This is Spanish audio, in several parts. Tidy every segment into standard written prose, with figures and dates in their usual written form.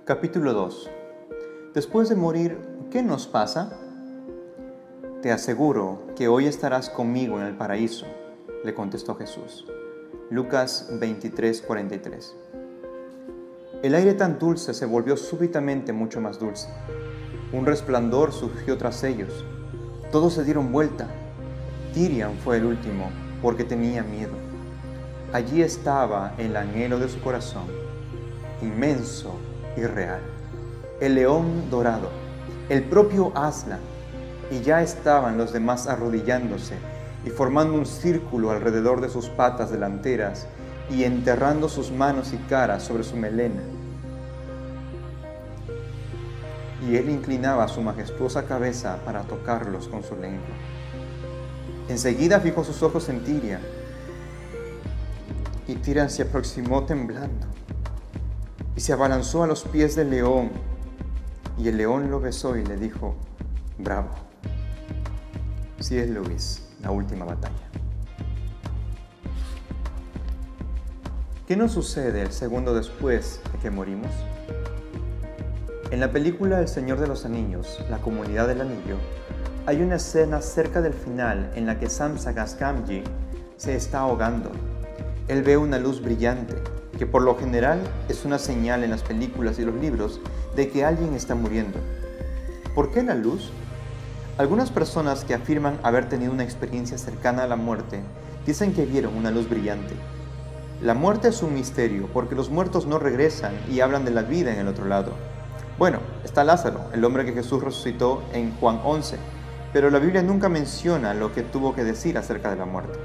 Capítulo 2. Después de morir, ¿qué nos pasa? Te aseguro que hoy estarás conmigo en el paraíso, le contestó Jesús. Lucas 23:43. El aire tan dulce se volvió súbitamente mucho más dulce. Un resplandor surgió tras ellos. Todos se dieron vuelta. Tirian fue el último, porque tenía miedo. Allí estaba el anhelo de su corazón, inmenso y real. El león dorado, el propio Aslan, y ya estaban los demás arrodillándose y formando un círculo alrededor de sus patas delanteras y enterrando sus manos y caras sobre su melena. Y él inclinaba su majestuosa cabeza para tocarlos con su lengua. Enseguida fijó sus ojos en Tirian, y Tirian se aproximó temblando y se abalanzó a los pies del león, y el león lo besó y le dijo: bravo. C.S. Lewis, La última batalla. ¿Qué nos sucede el segundo después de que morimos? En la película El Señor de los Anillos, La Comunidad del Anillo, hay una escena cerca del final en la que Samsagas Gamgee se está ahogando. Él ve una luz brillante, que por lo general es una señal en las películas y los libros de que alguien está muriendo. ¿Por qué la luz? Algunas personas que afirman haber tenido una experiencia cercana a la muerte dicen que vieron una luz brillante. La muerte es un misterio porque los muertos no regresan y hablan de la vida en el otro lado. Bueno, está Lázaro, el hombre que Jesús resucitó en Juan 11, pero la Biblia nunca menciona lo que tuvo que decir acerca de la muerte.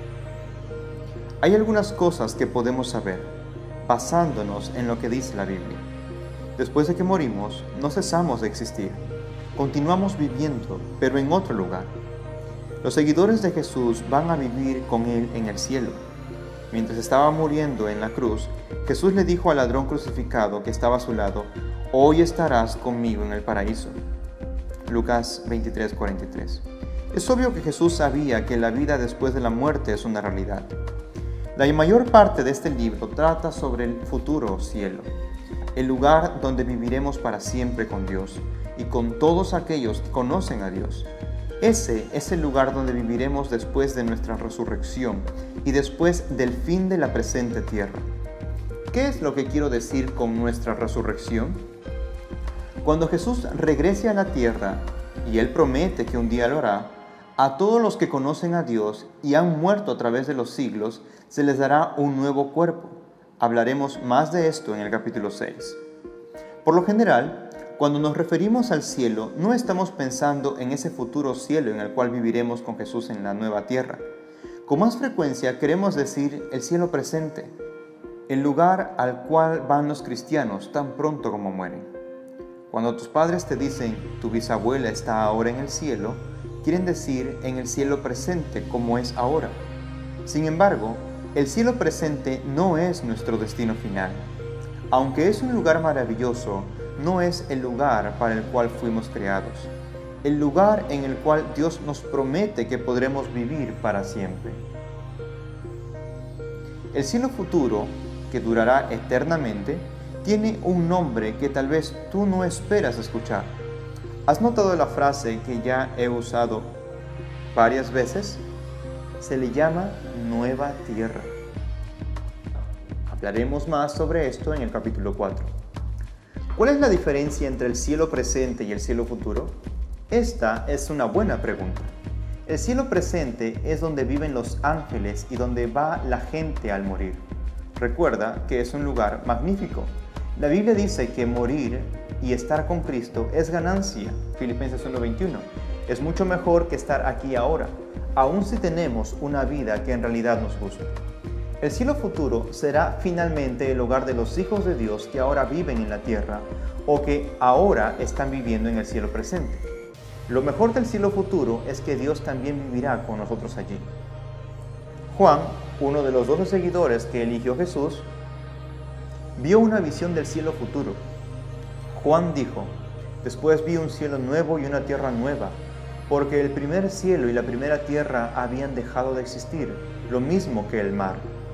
Hay algunas cosas que podemos saber basándonos en lo que dice la Biblia. Después de que morimos, no cesamos de existir. Continuamos viviendo, pero en otro lugar. Los seguidores de Jesús van a vivir con Él en el cielo. Mientras estaba muriendo en la cruz, Jesús le dijo al ladrón crucificado que estaba a su lado: hoy estarás conmigo en el paraíso. Lucas 23:43. Es obvio que Jesús sabía que la vida después de la muerte es una realidad. La mayor parte de este libro trata sobre el futuro cielo, el lugar donde viviremos para siempre con Dios y con todos aquellos que conocen a Dios. Ese es el lugar donde viviremos después de nuestra resurrección y después del fin de la presente tierra. ¿Qué es lo que quiero decir con nuestra resurrección? Cuando Jesús regrese a la tierra, y Él promete que un día lo hará, a todos los que conocen a Dios y han muerto a través de los siglos, se les dará un nuevo cuerpo. Hablaremos más de esto en el capítulo 6. Por lo general, cuando nos referimos al cielo, no estamos pensando en ese futuro cielo en el cual viviremos con Jesús en la nueva tierra. Con más frecuencia queremos decir el cielo presente, el lugar al cual van los cristianos tan pronto como mueren. Cuando tus padres te dicen tu bisabuela está ahora en el cielo, quieren decir en el cielo presente como es ahora. Sin embargo, el cielo presente no es nuestro destino final. Aunque es un lugar maravilloso, no es el lugar para el cual fuimos creados. El lugar en el cual Dios nos promete que podremos vivir para siempre. El cielo futuro, que durará eternamente, tiene un nombre que tal vez tú no esperas escuchar. ¿Has notado la frase que ya he usado varias veces? Se le llama Nueva Tierra. Hablaremos más sobre esto en el capítulo 4. ¿Cuál es la diferencia entre el cielo presente y el cielo futuro? Esta es una buena pregunta. El cielo presente es donde viven los ángeles y donde va la gente al morir. Recuerda que es un lugar magnífico. La Biblia dice que morir y estar con Cristo es ganancia. Filipenses 1:21. Es mucho mejor que estar aquí ahora, aun si tenemos una vida que en realidad nos gusta. El cielo futuro será finalmente el hogar de los hijos de Dios que ahora viven en la tierra o que ahora están viviendo en el cielo presente. Lo mejor del cielo futuro es que Dios también vivirá con nosotros allí. Juan, uno de los 12 seguidores que eligió Jesús, vio una visión del cielo futuro. Juan dijo: después vi un cielo nuevo y una tierra nueva, porque el primer cielo y la primera tierra habían dejado de existir, lo mismo que el mar.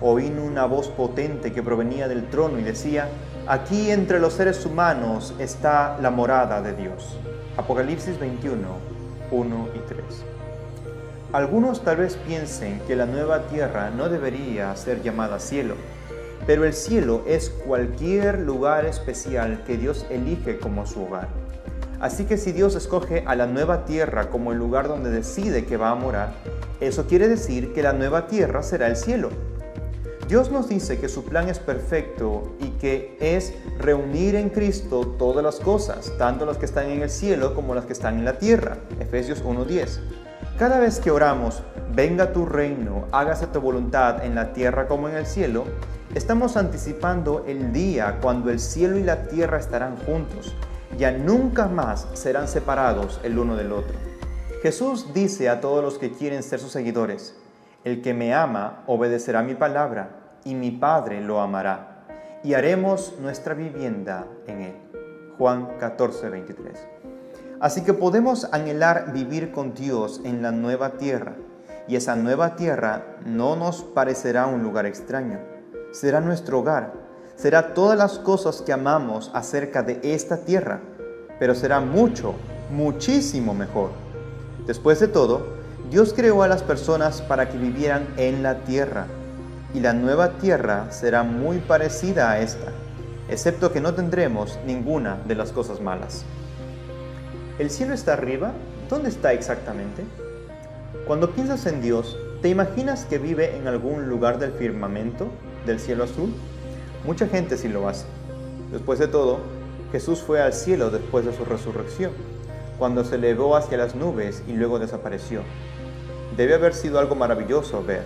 oí una voz potente que provenía del trono y decía: aquí entre los seres humanos está la morada de Dios. Apocalipsis 21, 1 y 3. Algunos tal vez piensen que la nueva tierra no debería ser llamada cielo, pero el cielo es cualquier lugar especial que Dios elige como su hogar. Así que si Dios escoge a la nueva tierra como el lugar donde decide que va a morar, eso quiere decir que la nueva tierra será el cielo. Dios nos dice que su plan es perfecto y que es reunir en Cristo todas las cosas, tanto las que están en el cielo como las que están en la tierra. Efesios 1:10. Cada vez que oramos, venga tu reino, hágase tu voluntad en la tierra como en el cielo, estamos anticipando el día cuando el cielo y la tierra estarán juntos. Ya nunca más serán separados el uno del otro. Jesús dice a todos los que quieren ser sus seguidores: el que me ama obedecerá mi palabra, y mi Padre lo amará, y haremos nuestra vivienda en él. Juan 14:23. Así que podemos anhelar vivir con Dios en la nueva tierra, y esa nueva tierra no nos parecerá un lugar extraño. Será nuestro hogar, será todas las cosas que amamos acerca de esta tierra, pero será muchísimo mejor. Después de todo, Dios creó a las personas para que vivieran en la tierra, y la nueva tierra será muy parecida a esta, excepto que no tendremos ninguna de las cosas malas. ¿El cielo está arriba? ¿Dónde está exactamente? Cuando piensas en Dios, ¿te imaginas que vive en algún lugar del firmamento, del cielo azul? Mucha gente sí lo hace. Después de todo, Jesús fue al cielo después de su resurrección, cuando se elevó hacia las nubes y luego desapareció. Debe haber sido algo maravilloso ver.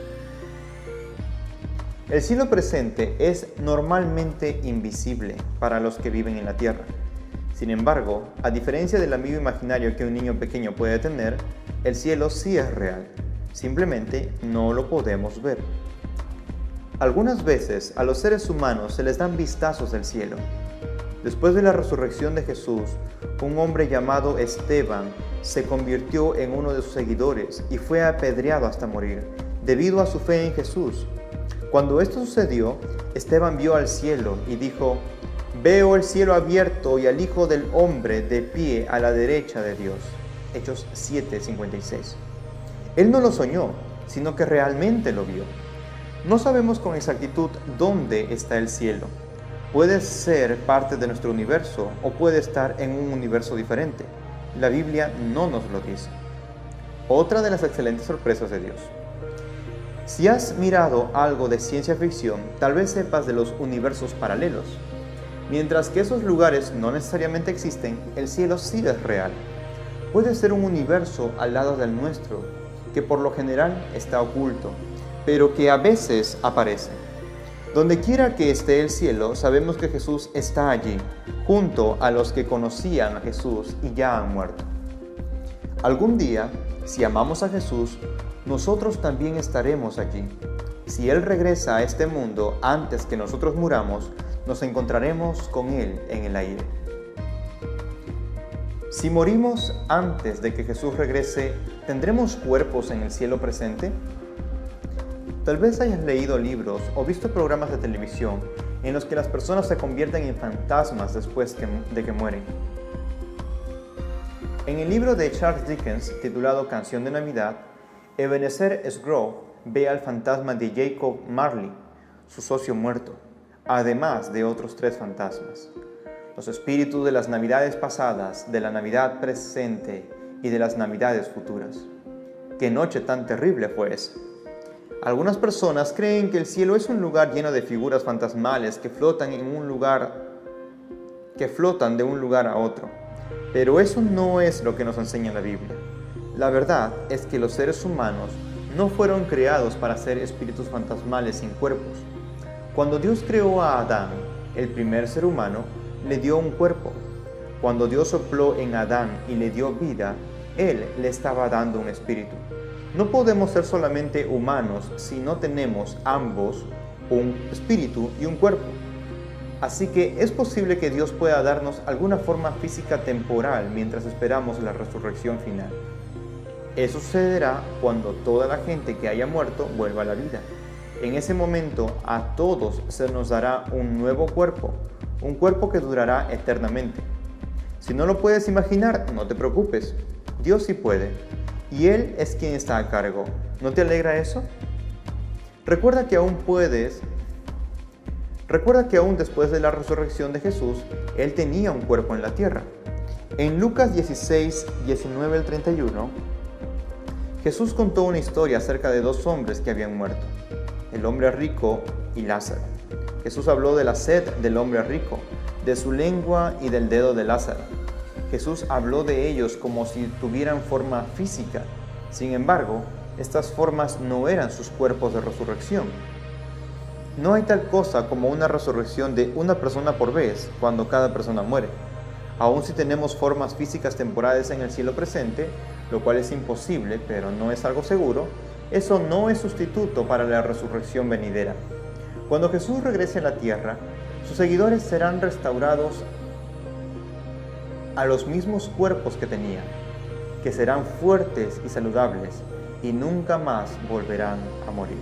El cielo presente es normalmente invisible para los que viven en la tierra. Sin embargo, a diferencia del amigo imaginario que un niño pequeño puede tener, el cielo sí es real. Simplemente no lo podemos ver. Algunas veces a los seres humanos se les dan vistazos del cielo. Después de la resurrección de Jesús, un hombre llamado Esteban se convirtió en uno de sus seguidores y fue apedreado hasta morir, debido a su fe en Jesús. Cuando esto sucedió, Esteban vio al cielo y dijo: veo el cielo abierto y al Hijo del Hombre de pie a la derecha de Dios. Hechos 7:56. Él no lo soñó, sino que realmente lo vio. No sabemos con exactitud dónde está el cielo. Puede ser parte de nuestro universo o puede estar en un universo diferente. La Biblia no nos lo dice. Otra de las excelentes sorpresas de Dios. Si has mirado algo de ciencia ficción, tal vez sepas de los universos paralelos. Mientras que esos lugares no necesariamente existen, el cielo sí es real. Puede ser un universo al lado del nuestro, que por lo general está oculto, pero que a veces aparece. Donde quiera que esté el cielo, sabemos que Jesús está allí, junto a los que conocían a Jesús y ya han muerto. Algún día, si amamos a Jesús, nosotros también estaremos allí. Si Él regresa a este mundo antes que nosotros muramos, nos encontraremos con Él en el aire. Si morimos antes de que Jesús regrese, ¿tendremos cuerpos en el cielo presente? Tal vez hayas leído libros o visto programas de televisión en los que las personas se convierten en fantasmas después de que mueren. En el libro de Charles Dickens, titulado Canción de Navidad, Ebenezer Scrooge ve al fantasma de Jacob Marley, su socio muerto, además de otros 3 fantasmas. Los espíritus de las Navidades pasadas, de la Navidad presente y de las Navidades futuras. ¡Qué noche tan terrible fue esa! Algunas personas creen que el cielo es un lugar lleno de figuras fantasmales que flotan de un lugar a otro. Pero eso no es lo que nos enseña la Biblia. La verdad es que los seres humanos no fueron creados para ser espíritus fantasmales sin cuerpos. Cuando Dios creó a Adán, el primer ser humano, le dio un cuerpo. Cuando Dios sopló en Adán y le dio vida, Él le estaba dando un espíritu. No podemos ser solamente humanos si no tenemos ambos un espíritu y un cuerpo. Así que es posible que Dios pueda darnos alguna forma física temporal mientras esperamos la resurrección final. Eso sucederá cuando toda la gente que haya muerto vuelva a la vida. En ese momento a todos se nos dará un nuevo cuerpo, un cuerpo que durará eternamente. Si no lo puedes imaginar, no te preocupes, Dios sí puede, y Él es quien está a cargo. ¿No te alegra eso? Recuerda que aún después de la resurrección de Jesús, Él tenía un cuerpo en la tierra. En Lucas 16, 19 al 31, Jesús contó una historia acerca de dos hombres que habían muerto, el hombre rico y Lázaro. Jesús habló de la sed del hombre rico, de su lengua y del dedo de Lázaro. Jesús habló de ellos como si tuvieran forma física. Sin embargo, estas formas no eran sus cuerpos de resurrección. No hay tal cosa como una resurrección de una persona por vez cuando cada persona muere. Aun si tenemos formas físicas temporales en el cielo presente, lo cual es imposible, pero no es algo seguro, eso no es sustituto para la resurrección venidera. Cuando Jesús regrese a la tierra, sus seguidores serán restaurados a los mismos cuerpos que tenían, que serán fuertes y saludables y nunca más volverán a morir.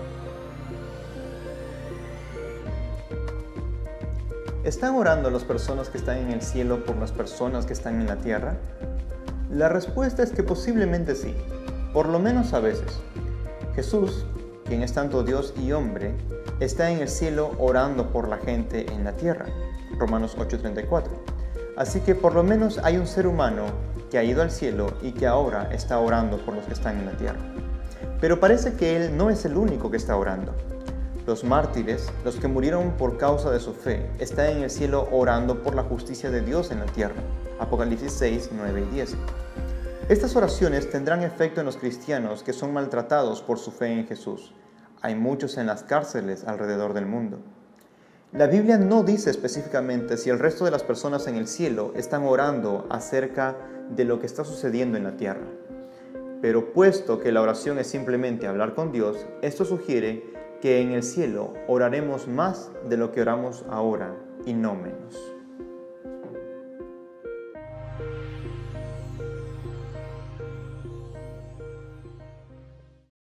¿Están orando las personas que están en el cielo por las personas que están en la tierra? La respuesta es que posiblemente sí, por lo menos a veces. Jesús, quien es tanto Dios y hombre, está en el cielo orando por la gente en la tierra. Romanos 8:34. Así que por lo menos hay un ser humano que ha ido al cielo y que ahora está orando por los que están en la tierra. Pero parece que Él no es el único que está orando. Los mártires, los que murieron por causa de su fe, están en el cielo orando por la justicia de Dios en la tierra. Apocalipsis 6, 9 y 10. Estas oraciones tendrán efecto en los cristianos que son maltratados por su fe en Jesús. Hay muchos en las cárceles alrededor del mundo. La Biblia no dice específicamente si el resto de las personas en el cielo están orando acerca de lo que está sucediendo en la tierra. Pero puesto que la oración es simplemente hablar con Dios, esto sugiere que en el cielo oraremos más de lo que oramos ahora y no menos.